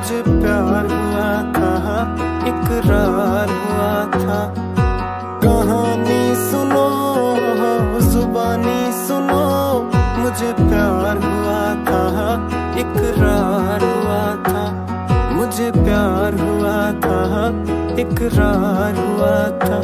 मुझे प्यार हुआ था, इकरार हुआ था। कहानी सुनो, जुबानी सुनो, मुझे प्यार हुआ था, इकरार हुआ था। मुझे प्यार हुआ था, इकरार हुआ था।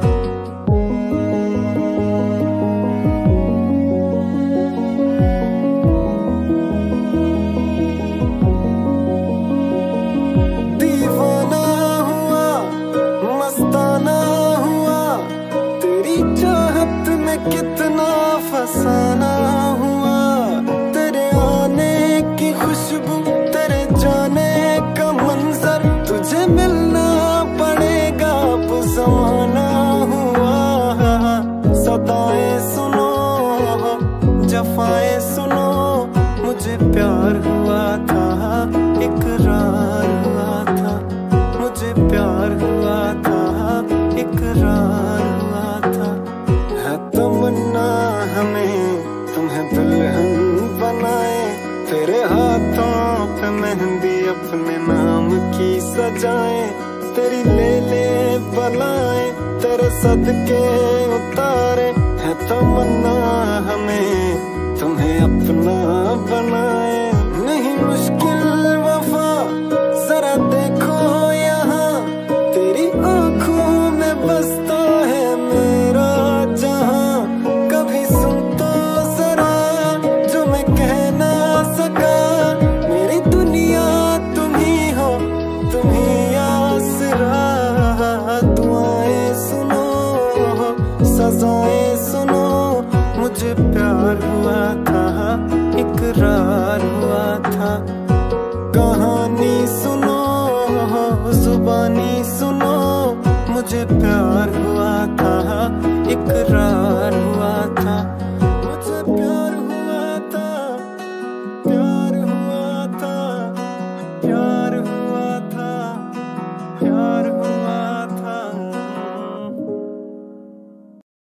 कितना फसाना हुआ, तेरे आने की खुशबू, तेरे जाने का मंजर, तुझे मिलना पड़ेगा अब ज़माना हुआ। सदाएं सुनो, जफाएं सुनो, मुझे प्यार हुआ था, इकरार हुआ था। मुझे प्यार हुआ था, इकरार हुआ था। तमन्ना हमें तुम्हें दुल्हन बनाए, तेरे हाथों पे मेहंदी अपने नाम की सजाए। तेरी ले ले बलाएं, तेरे सदके उतारे। है तमन्ना हमें तुम्हें अपना